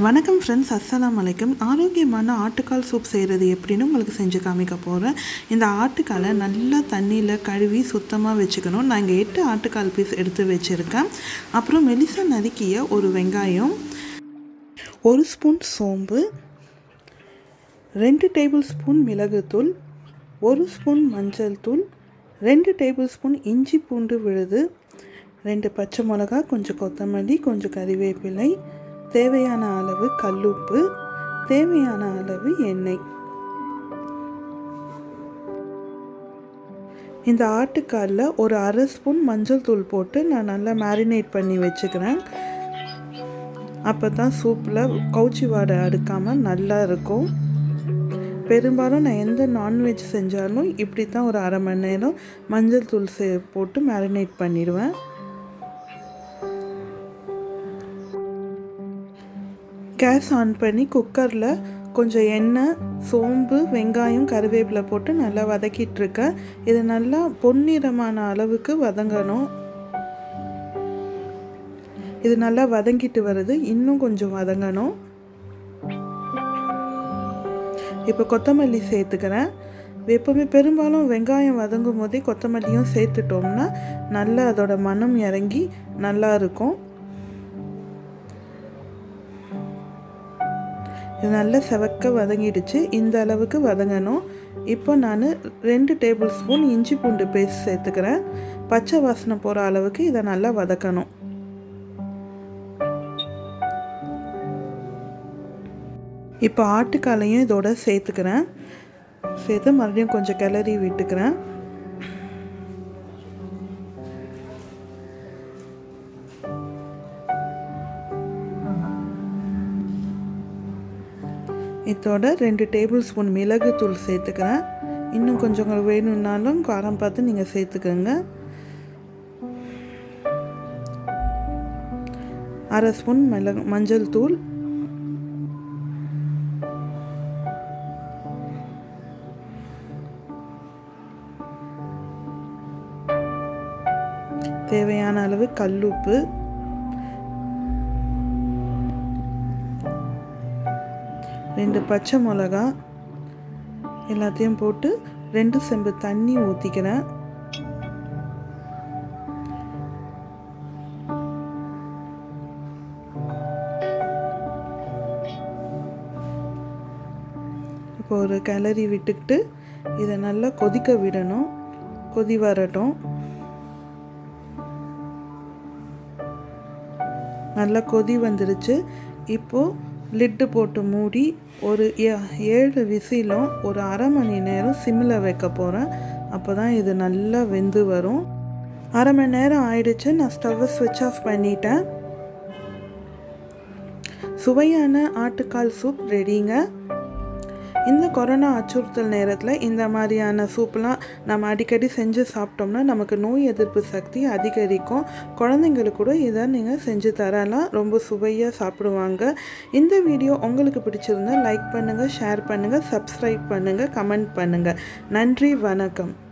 வணக்கம் ஃப்ரெண்ட்ஸ், அஸ்ஸலாமு அலைக்கும். ஆரோக்கியமான ஆட்டுக்கால் சூப் செய்கிறது எப்படின்னு உங்களுக்கு செஞ்சு காமிக்க போகிறேன். இந்த ஆட்டுக்காலை நல்லா தண்ணியில் கழுவி சுத்தமாக வச்சுக்கணும். நான் இங்கே 8 ஆட்டுக்கால் பீஸ் எடுத்து வச்சுருக்கேன். அப்புறம் மெலிசா நறுக்கிய ஒரு வெங்காயம், 1 ஸ்பூன் சோம்பு, 2 டேபிள் ஸ்பூன் மிளகுத்தூள், 1 ஸ்பூன் மஞ்சள் தூள், 2 டேபிள் ஸ்பூன் இஞ்சி பூண்டு விழுது, 2 பச்சை மிளகா, கொஞ்சம் கொத்தமல்லி, கொஞ்சம் கறிவேப்பிலை, தேவையான அளவு கல்லுப்பு, தேவையான அளவு எண்ணெய். இந்த ஆட்டுக்காலில் ஒரு 1/2 ஸ்பூன் மஞ்சள் தூள் போட்டு நான் நல்லா மேரினேட் பண்ணி வச்சுக்கிறேன். அப்போ தான் சூப்பில் கவுச்சி வாடை அடுக்காமல் நல்லா இருக்கும். பெரும்பாலும் நான் எந்த நான்வெஜ் செஞ்சாலும் இப்படி தான் ஒரு 1/2 மணி நேரம் மஞ்சள் தூள் போட்டு மேரினேட் பண்ணிடுவேன். கேஸ் ஆன் பண்ணி குக்கரில் கொஞ்சம் எண்ணெய், சோம்பு, வெங்காயம், கறிவேப்பிலை போட்டு நல்லா வதக்கிட்டுருக்கேன். இது நல்லா பொன்னிறமான அளவுக்கு வதங்கணும். இது நல்லா வதங்கிட்டு வருது, இன்னும் கொஞ்சம் வதங்கணும். இப்போ கொத்தமல்லி சேர்த்துக்கிறேன். எப்போவுமே பெரும்பாலும் வெங்காயம் வதங்கும் போதே கொத்தமல்லியும் சேர்த்துட்டோம்னா நல்லா அதோட மனம் இறங்கி நல்லா இருக்கும். இது நல்லா செவக்க வதங்கிடுச்சு. இந்த அளவுக்கு வதங்கணும். இப்போ நான் 2 டேபிள் ஸ்பூன் இஞ்சி பூண்டு பேஸ்ட் சேர்த்துக்கிறேன். பச்சை வாசனை போகிற அளவுக்கு இதை நல்லா வதக்கணும். இப்போ ஆட்டுக்காலையும் இதோட சேர்த்துக்கிறேன். சேர்த்து மறுபடியும் கொஞ்சம் கிளறி விட்டுக்கிறேன். இதோட 2 டேபிள் ஸ்பூன் மிளகுத்தூள் சேர்த்துக்கிறேன். இன்னும் கொஞ்சம் வேணும்னாலும் காரம் பார்த்து நீங்கள் சேர்த்துக்கோங்க. 1/2 ஸ்பூன் மஞ்சள் தூள், தேவையான அளவு கல்லுப்பு, 2 பச்சை மிளகா, எல்லாத்தையும் போட்டு 2 செம்பு தண்ணி ஊற்றிக்கிறேன். இப்போ ஒரு கிளறி விட்டுக்கிட்டு இதை நல்லா கொதிக்க விடணும். கொதி வரட்டும். நல்லா கொதி வந்துடுச்சு. இப்போது லிட்டு போட்டு மூடி ஒரு 7 விசிலும் ஒரு 1/2 மணி நேரம் சிம்மில் வைக்க போகிறேன். அப்போ தான் இது நல்லா வெந்து வரும். 1/2 மணி நேரம் ஆயிடுச்சு. நான் ஸ்டவ்வை ஸ்விட்ச் ஆஃப் பண்ணிட்டேன். சுவையான ஆட்டுக்கால் சூப் ரெடிங்க. இந்த கொரோனா அச்சுறுத்தல் நேரத்தில் இந்த மாதிரியான சூப்லாம் நம்ம அடிக்கடி செஞ்சு சாப்பிட்டோம்னா நமக்கு நோய் எதிர்ப்பு சக்தி அதிகரிக்கும். குழந்தைங்களுக்கு கூட இதை நீங்கள் செஞ்சு தரலாம். ரொம்ப சுவையாக சாப்பிடுவாங்க. இந்த வீடியோ உங்களுக்கு பிடிச்சிருந்தா லைக் பண்ணுங்கள், ஷேர் பண்ணுங்கள், சப்ஸ்கிரைப் பண்ணுங்கள், கமெண்ட் பண்ணுங்கள். நன்றி, வணக்கம்.